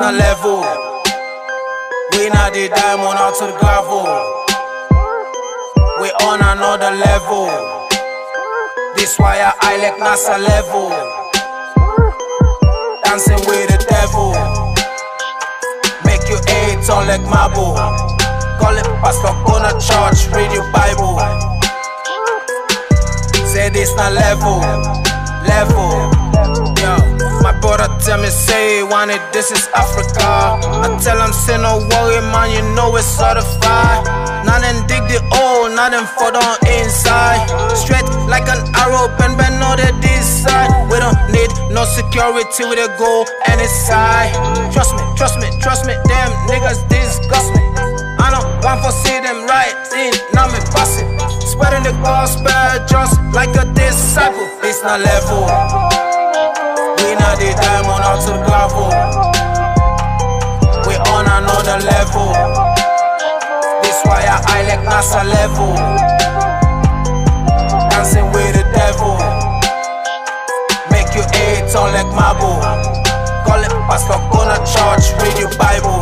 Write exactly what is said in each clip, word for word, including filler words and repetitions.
not level. We not the diamond out to the gravel. We on another level. This why I eye like NASA level. Dancing with the devil. Make you hate on like marble. Call it pastor, go to church, read your Bible. Say this not level, level. Yo, my brother tell me say want it, this is Africa. I tell him say no worry man, you know it's certified. Nothing dig the hole, nothing for the inside. Straight like an arrow, bend bend on the this side. We don't need no security, we dey go any side. Trust me, trust me, trust me, them niggas disgust me. I don't want to see them right in, now me bust it. Spreading the gospel just like a disciple. This not level. We not the diamond out to the gravel. We on another level. This why I eye like NASA level. Dancing with the devil. Make you hate on like marble. Call it pastor, go to church, read your Bible.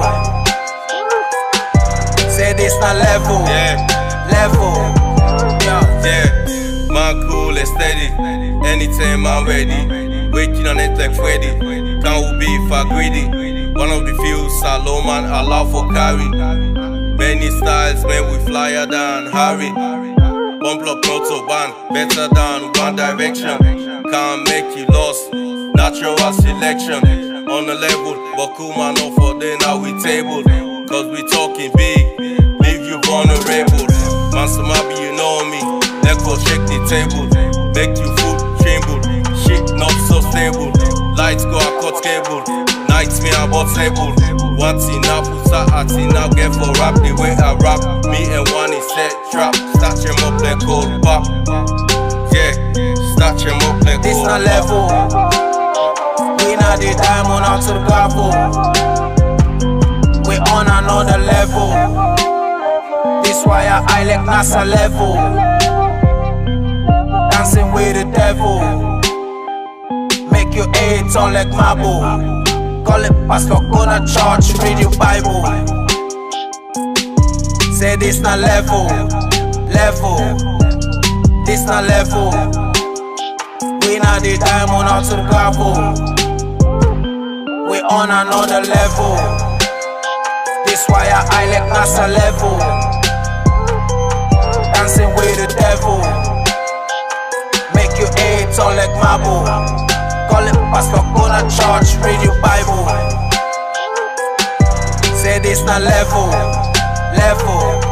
Say this not level, yeah. Level, yeah. Yeah, man cool and steady. Anytime I'm ready. Waking on it like Freddy. Can't be for greedy. One of the few Salomon allow for carry. Many styles, man, we flyer down, hurry. One block autobahn, better than one direction. Can't make you lost, natural selection. On the level, but cool man off for dinner we table. Cause we talking big, leave you vulnerable. Man, some happy you know me, let's go shake the table. Make you food tremble, shit not so stable. Lights go a cut cable, nights me about table. One thing now, put a thing now, get for rap the way I rap. Me and one is set trap, start him up like cold pop. Yeah, start him up like this cold not pop. level. We not the diamond out to the gravel. We on another level. This why I eye like NASA level. Dancing with the devil. Make you hate on like marble. Call it pastor, go to church, read your Bible. Say this not level, level. This not level. We not the diamond out to the gravel. We on another level. This why I eye like NASA level. Dancing with the devil. Make you hate on like marble. Call it pastor, go to church, read your Bible. Say this not level, level.